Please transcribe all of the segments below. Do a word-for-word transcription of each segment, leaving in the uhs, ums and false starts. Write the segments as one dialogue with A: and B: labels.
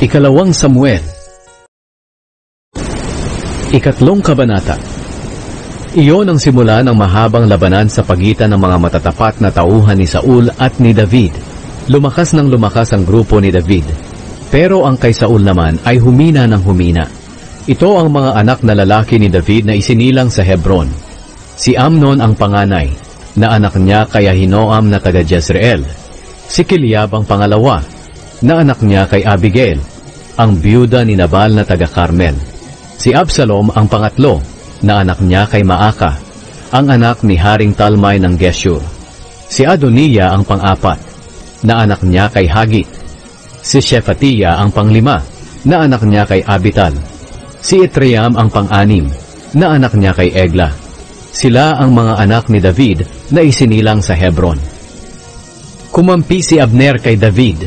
A: Ikalawang Samuel, Ikatlong Kabanata. Iyon ang simula ng mahabang labanan sa pagitan ng mga matatapat na tauhan ni Saul at ni David. Lumakas ng lumakas ang grupo ni David, pero ang kay Saul naman ay humina ng humina. Ito ang mga anak na lalaki ni David na isinilang sa Hebron. Si Amnon ang panganay, na anak niya kay Ahinoam na taga Jezreel. Si Kiliab ang pangalawa, na anak niya kay Abigail, ang byuda ni Nabal na taga Carmel. Si Absalom ang pangatlo, na anak niya kay Maaka, ang anak ni Haring Talmai ng Geshur. Si Adoniya ang pang-apat, na anak niya kay Hagit. Si Shephatiah ang panglima, na anak niya kay Abital. Si Itream ang pang-anim, na anak niya kay Egla. Sila ang mga anak ni David na isinilang sa Hebron. Kumampi si Abner kay David.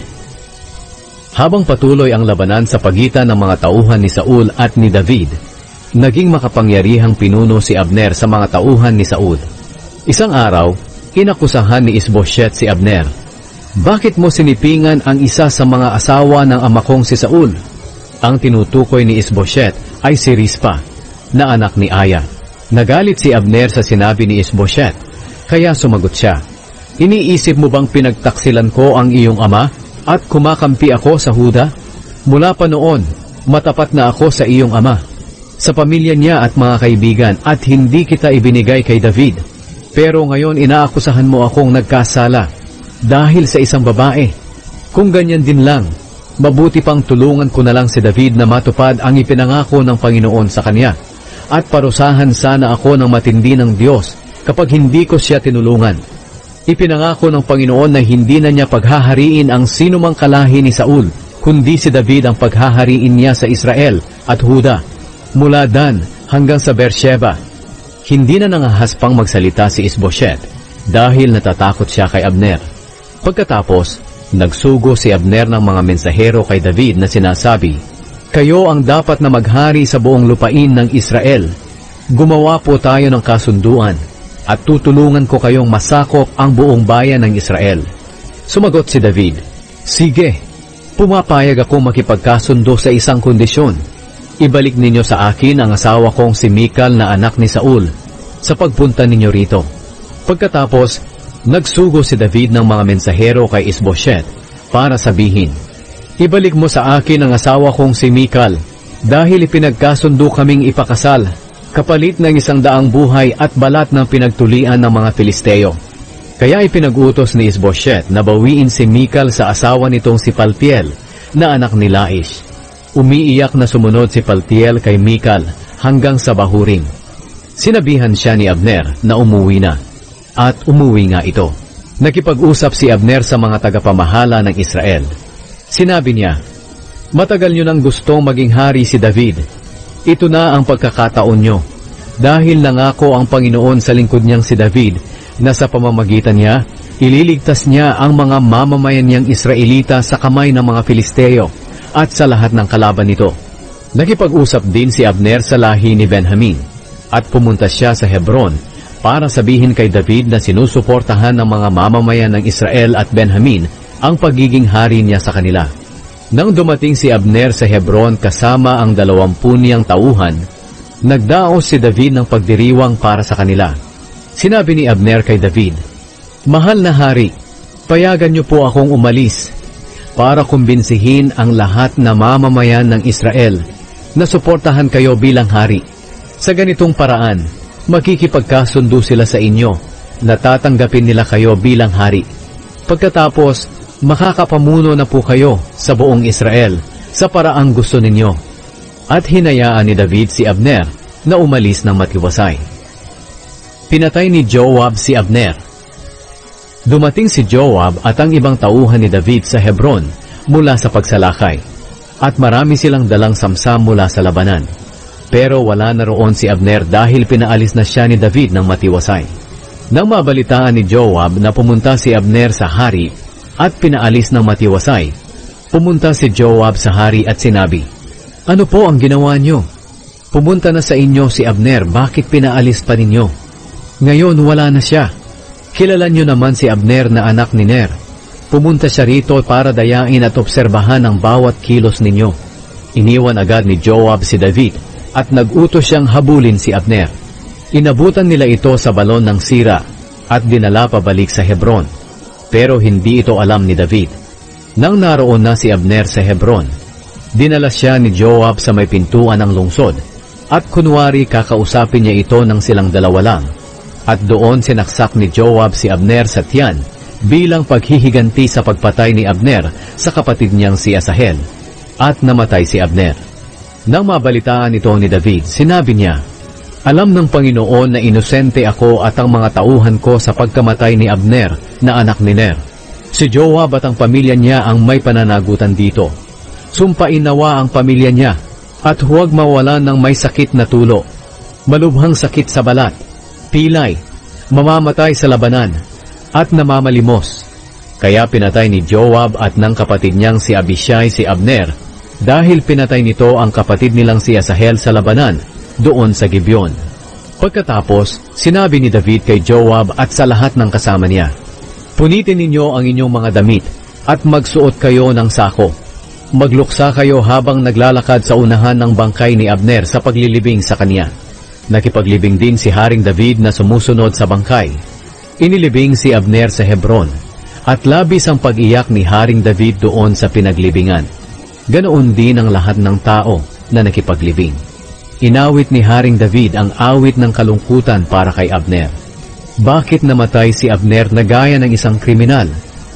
A: Habang patuloy ang labanan sa pagitan ng mga tauhan ni Saul at ni David, naging makapangyarihang pinuno si Abner sa mga tauhan ni Saul. Isang araw, inakusahan ni Isbosheth si Abner. Bakit mo sinipingan ang isa sa mga asawa ng ama kong si Saul? Ang tinutukoy ni Isbosheth ay si Rispa, na anak ni Aya. Nagalit si Abner sa sinabi ni Isbosheth, kaya sumagot siya, iniisip mo bang pinagtaksilan ko ang iyong ama at kumakampi ako sa Huda? Mula pa noon, matapat na ako sa iyong ama, sa pamilya niya at mga kaibigan, at hindi kita ibinigay kay David. Pero ngayon inaakusahan mo akong nagkasala dahil sa isang babae. Kung ganyan din lang, mabuti pang tulungan ko na lang si David na matupad ang ipinangako ng Panginoon sa kanya, at parusahan sana ako ng matindi ng Diyos kapag hindi ko siya tinulungan. Ipinangako ng Panginoon na hindi na niya paghahariin ang sinumang kalahi ni Saul, kundi si David ang paghahariin niya sa Israel at Huda, mula Dan hanggang sa Beersheba. Hindi na nangahaspang magsalita si Isbosheth dahil natatakot siya kay Abner. Pagkatapos, nagsugo si Abner ng mga mensahero kay David na sinasabi, kayo ang dapat na maghari sa buong lupain ng Israel. Gumawa po tayo ng kasunduan, at tutulungan ko kayong masakop ang buong bayan ng Israel. Sumagot si David, sige, pumapayag ako makipagkasundo sa isang kondisyon. Ibalik ninyo sa akin ang asawa kong si Mikal na anak ni Saul sa pagpunta ninyo rito. Pagkatapos, nagsugo si David ng mga mensahero kay Isbosheth para sabihin, ibalik mo sa akin ang asawa kong si Mikal, dahil ipinagkasundo kaming ipakasal, kapalit ng isang daang buhay at balat ng pinagtulian ng mga Filisteo. Kaya ipinag-utos ni Isbosheth na bawiin si Mikal sa asawa nitong si Paltiel, na anak ni Laish. Umiiyak na sumunod si Paltiel kay Mikal hanggang sa bahuring. Sinabihan siya ni Abner na umuwi na, at umuwi nga ito. Nakipag-usap si Abner sa mga tagapamahala ng Israel. Sinabi niya, matagal nyo nang gustong maging hari si David. Ito na ang pagkakataon nyo, dahil nangako ang Panginoon sa lingkod niyang si David na sa pamamagitan niya, ililigtas niya ang mga mamamayan niyang Israelita sa kamay ng mga Filisteo at sa lahat ng kalaban nito. Nakipag-usap din si Abner sa lahi ni Benjamin, at pumunta siya sa Hebron para sabihin kay David na sinusuportahan ng mga mamamayan ng Israel at Benjamin ang pagiging hari niya sa kanila. Nang dumating si Abner sa Hebron kasama ang dalawampu niyang tauhan, nagdaos si David ng pagdiriwang para sa kanila. Sinabi ni Abner kay David, mahal na hari, payagan niyo po akong umalis para kumbinsihin ang lahat na mamamayan ng Israel na suportahan kayo bilang hari. Sa ganitong paraan, makikipagkasundo sila sa inyo na tatanggapin nila kayo bilang hari. Pagkatapos, makakapamuno na po kayo sa buong Israel sa paraang gusto ninyo. At hinayaan ni David si Abner na umalis ng matiwasay. Pinatay ni Joab si Abner. Dumating si Joab at ang ibang tauhan ni David sa Hebron mula sa pagsalakay, at marami silang dalang samsam mula sa labanan. Pero wala na roon si Abner dahil pinaalis na siya ni David ng matiwasay. Nang mabalitaan ni Joab na pumunta si Abner sa hari at pinaalis ng matiwasay, pumunta si Joab sa hari at sinabi, ano po ang ginawa niyo? Pumunta na sa inyo si Abner, bakit pinaalis pa ninyo? Ngayon wala na siya. Kilala niyo naman si Abner na anak ni Ner. Pumunta siya rito para dayain at obserbahan ang bawat kilos ninyo. Iniwan agad ni Joab si David at nag-utos siyang habulin si Abner. Inabutan nila ito sa balon ng sira at dinala pabalik sa Hebron. Pero hindi ito alam ni David. Nang naroon na si Abner sa Hebron, dinala siya ni Joab sa may pintuan ng lungsod at kunwari kakausapin niya ito ng silang dalawa lang. At doon sinaksak ni Joab si Abner sa tiyan bilang paghihiganti sa pagpatay ni Abner sa kapatid niyang si Asahel, at namatay si Abner. Nang mabalitaan ito ni David, sinabi niya, "Alam ng Panginoon na inosente ako at ang mga tauhan ko sa pagkamatay ni Abner na anak ni Ner. Si Joab at ang pamilya niya ang may pananagutan dito. Sumpain nawa ang pamilya niya at huwag mawalan ng may sakit na tulo, malubhang sakit sa balat, pilay, mamamatay sa labanan, at namamalimos." Kaya pinatay ni Joab at ng kapatid niyang si Abishai si Abner, dahil pinatay nito ang kapatid nilang si Asahel sa labanan, doon sa Gibeon. Pagkatapos, sinabi ni David kay Joab at sa lahat ng kasama niya, "Punitin ninyo ang inyong mga damit at magsuot kayo ng sako. Magluksa kayo habang naglalakad sa unahan ng bangkay ni Abner sa paglilibing sa kanya." Nakipaglibing din si Haring David na sumusunod sa bangkay. Inilibing si Abner sa Hebron, at labis ang pag-iyak ni Haring David doon sa pinaglibingan. Ganoon din ang lahat ng tao na nakipaglibing. Inawit ni Haring David ang awit ng kalungkutan para kay Abner. Bakit namatay si Abner na gaya ng isang kriminal?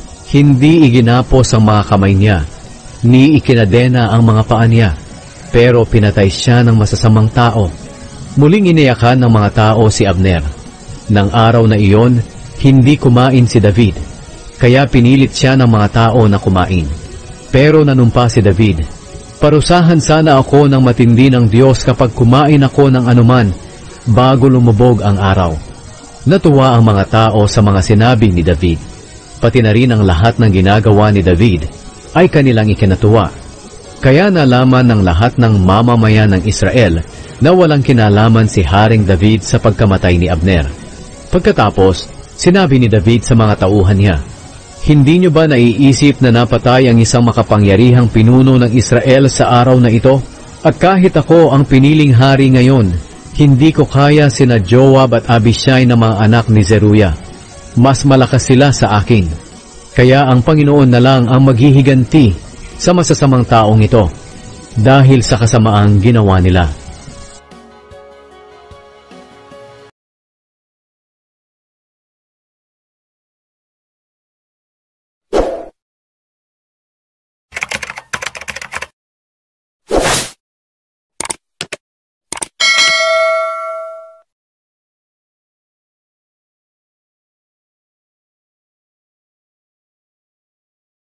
A: Hindi iginapos ang mga kamay niya, ni ikinadena ang mga paa niya, pero pinatay siya ng masasamang tao. Muling iniyakan ng mga tao si Abner. Nang araw na iyon, hindi kumain si David, kaya pinilit siya ng mga tao na kumain. Pero nanumpa si David, "Parusahan sana ako ng matindi ng Diyos kapag kumain ako ng anuman bago lumubog ang araw." Natuwa ang mga tao sa mga sinabi ni David. Pati na rin ang lahat ng ginagawa ni David ay kanilang ikinatuwa. Kaya nalaman ng lahat ng mamamayan ng Israel na walang kinalaman si Haring David sa pagkamatay ni Abner. Pagkatapos, sinabi ni David sa mga tauhan niya, "Hindi niyo ba naiisip na napatay ang isang makapangyarihang pinuno ng Israel sa araw na ito? At kahit ako ang piniling hari ngayon, hindi ko kaya sina Joab at Abishai na mga anak ni Zeruiah. Mas malakas sila sa akin. Kaya ang Panginoon na lang ang maghihiganti sa masasamang taong ito, dahil sa kasamaang ginawa nila."